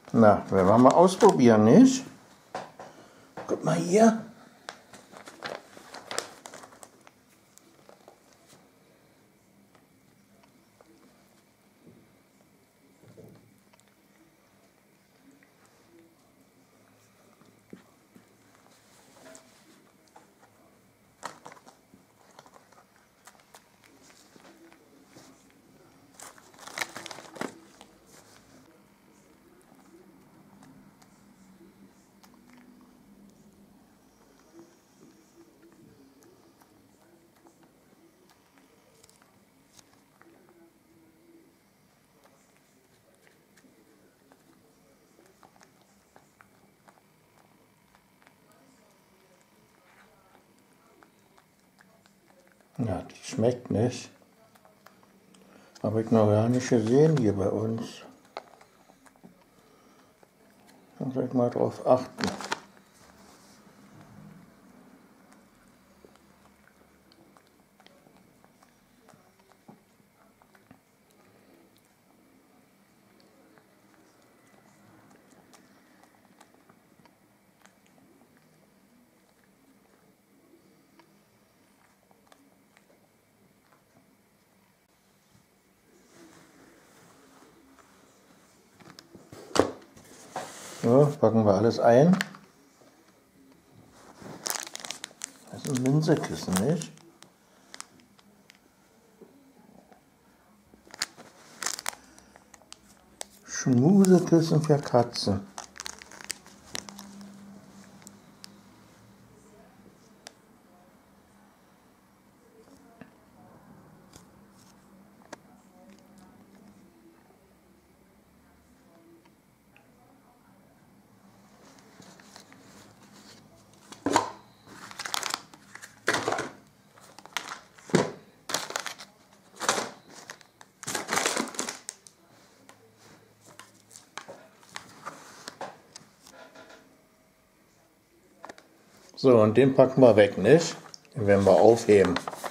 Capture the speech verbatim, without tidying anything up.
Na, werden wir mal ausprobieren, nicht? Guck mal hier. Ja, die schmeckt nicht. Habe ich noch gar nicht gesehen hier bei uns. Da muss ich mal drauf achten. So, packen wir alles ein. Das ist ein Minzekissen, nicht? Schmusekissen für Katzen. So, und den packen wir weg, nicht? Den werden wir aufheben.